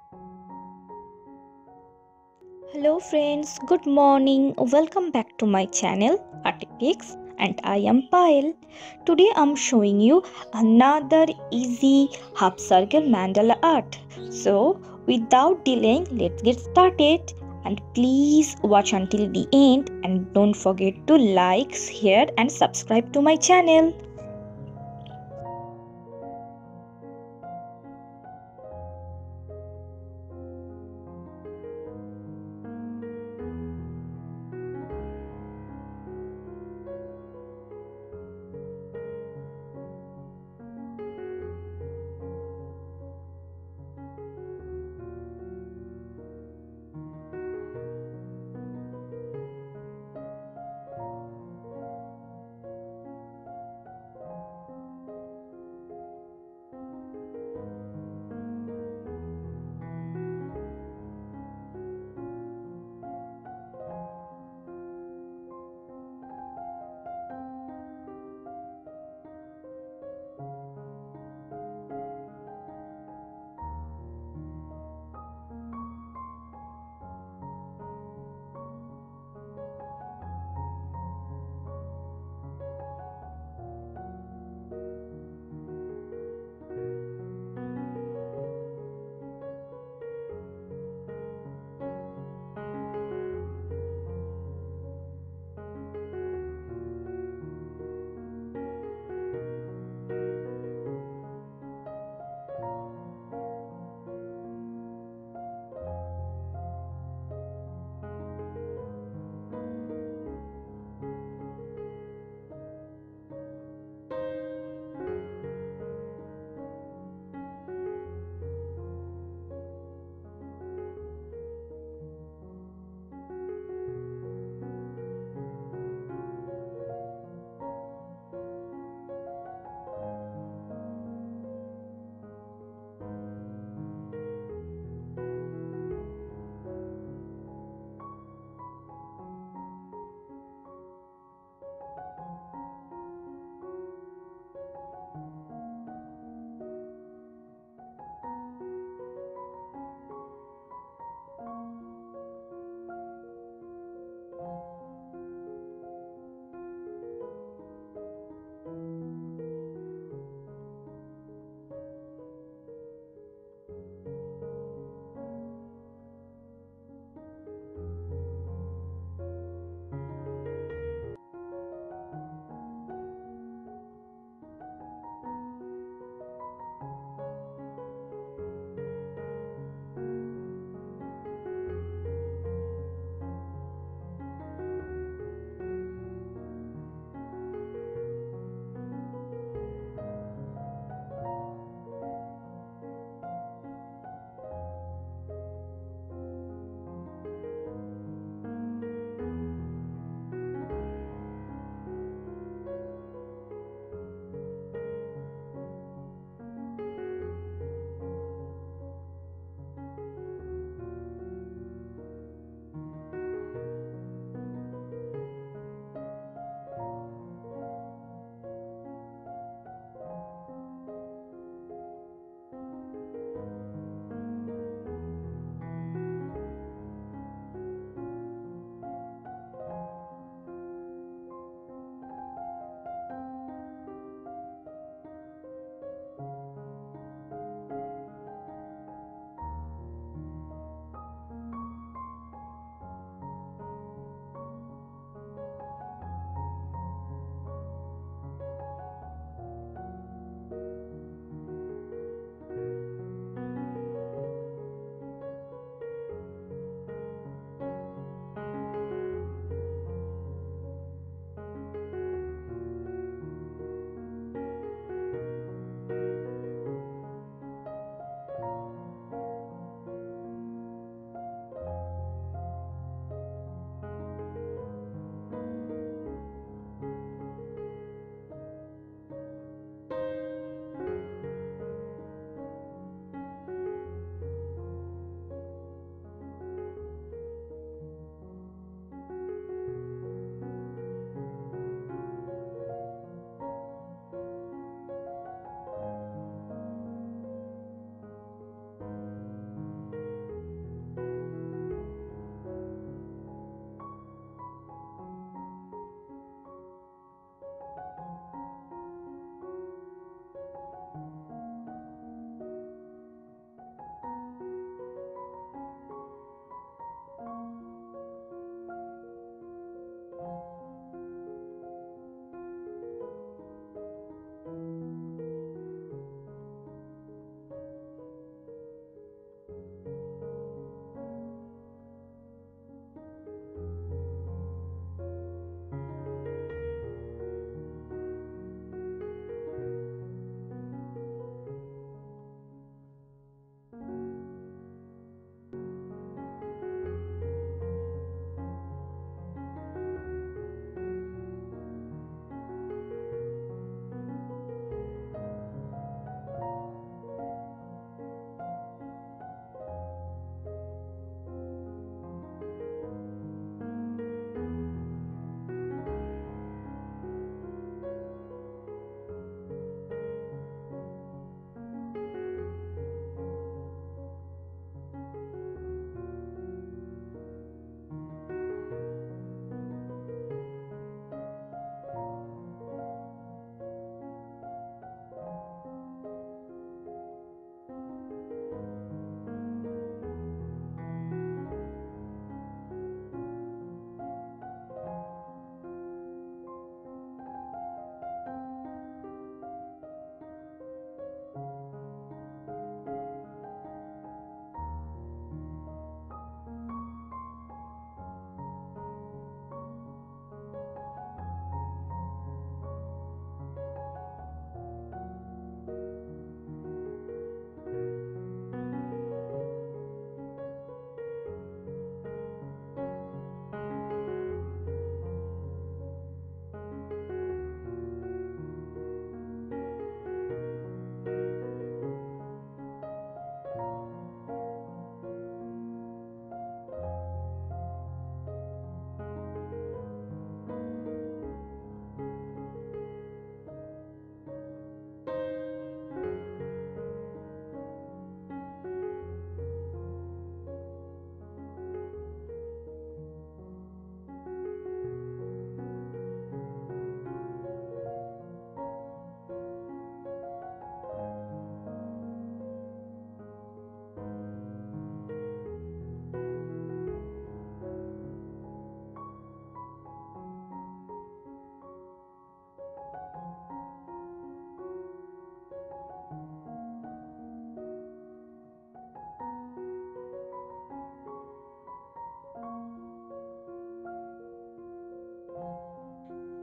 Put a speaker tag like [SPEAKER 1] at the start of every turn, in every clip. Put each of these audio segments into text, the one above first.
[SPEAKER 1] Hello friends, good morning. Welcome back to my channel Artepics and I am Payal. Today I'm showing you another easy half circle mandala art. So without delaying, let's get started. And please watch until the end and don't forget to like, share and subscribe to my channel.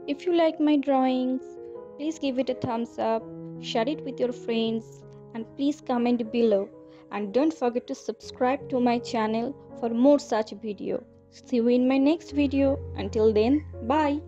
[SPEAKER 1] If you like my drawings, please give it a thumbs up, share it with your friends, and please comment below. And don't forget to subscribe to my channel for more such video. See you in my next video. Until then, bye.